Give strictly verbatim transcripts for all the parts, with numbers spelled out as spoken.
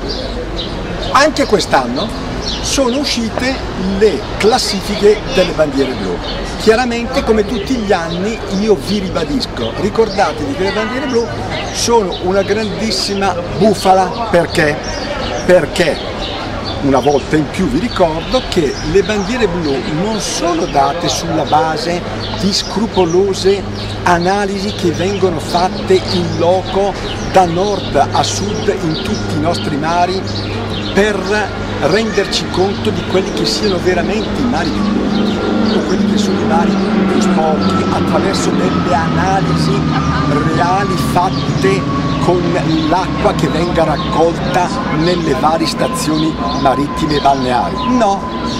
Anche quest'anno sono uscite le classifiche delle bandiere blu. Chiaramente, come tutti gli anni, io vi ribadisco, ricordatevi che le bandiere blu sono una grandissima bufala. Perché? Perché una volta in più vi ricordo che le bandiere blu non sono date sulla base di scrupolose analisi che vengono fatte in loco da nord a sud in tutti i nostri mari per renderci conto di quelli che siano veramente i mari più puliti o quelli che sono i mari più sporchi, attraverso delle analisi reali fatte con l'acqua che venga raccolta nelle varie stazioni marittime e balneari. No,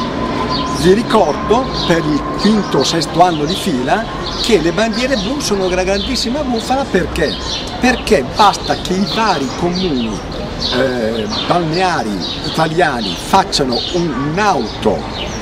vi ricordo per il quinto o sesto anno di fila che le bandiere blu sono una grandissima bufala. Perché? Perché basta che i vari comuni eh, balneari italiani facciano un'auto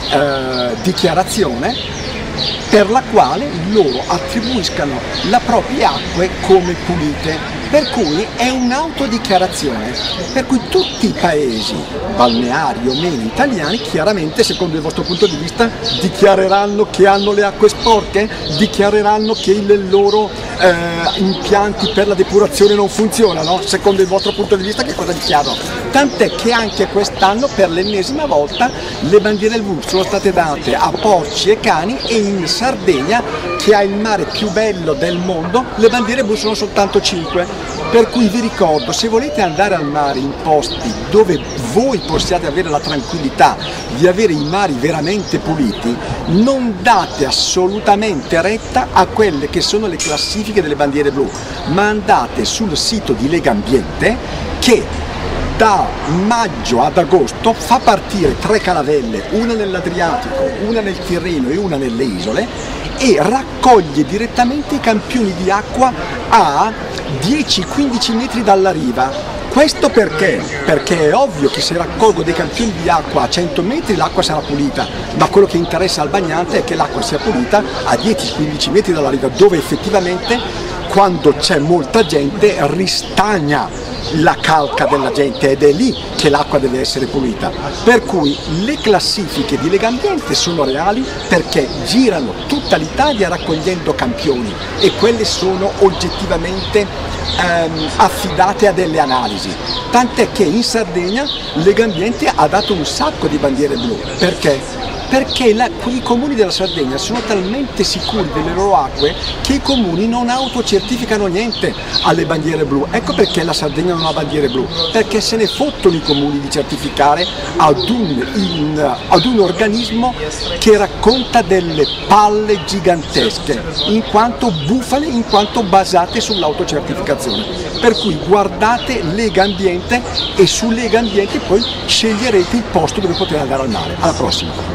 eh, dichiarazione per la quale loro attribuiscano le proprie acque come pulite. Per cui è un'autodichiarazione, per cui tutti i paesi balneari o meno italiani, chiaramente secondo il vostro punto di vista, dichiareranno che hanno le acque sporche, dichiareranno che i loro eh, impianti per la depurazione non funzionano, secondo il vostro punto di vista che cosa dichiarano? Tant'è che anche quest'anno per l'ennesima volta le bandiere blu sono state date a porci e cani, e in Sardegna, che ha il mare più bello del mondo, le bandiere blu sono soltanto cinque. Per cui vi ricordo, se volete andare al mare in posti dove voi possiate avere la tranquillità di avere i mari veramente puliti, non date assolutamente retta a quelle che sono le classifiche delle bandiere blu, ma andate sul sito di Legambiente, che da maggio ad agosto fa partire tre caravelle, una nell'Adriatico, una nel Tirreno e una nelle isole, e raccoglie direttamente i campioni di acqua a dieci quindici metri dalla riva. Questo perché? Perché è ovvio che se raccolgo dei campioni di acqua a cento metri l'acqua sarà pulita, ma quello che interessa al bagnante è che l'acqua sia pulita a dieci quindici metri dalla riva, dove effettivamente quando c'è molta gente ristagna la calca della gente, ed è lì che l'acqua deve essere pulita. Per cui le classifiche di Legambiente sono reali, perché girano tutta l'Italia raccogliendo campioni, e quelle sono oggettivamente ehm, affidate a delle analisi. Tant'è che in Sardegna Legambiente ha dato un sacco di bandiere blu. Perché? Perché la, i comuni della Sardegna sono talmente sicuri delle loro acque che i comuni non autocertificano niente alle bandiere blu. Ecco perché la Sardegna non ha bandiere blu, perché se ne fottono i comuni di certificare ad un, in, ad un organismo che racconta delle palle gigantesche, in quanto bufale, in quanto basate sull'autocertificazione. Per cui guardate Legambiente, e su Legambiente poi sceglierete il posto dove poter andare al mare. Alla prossima!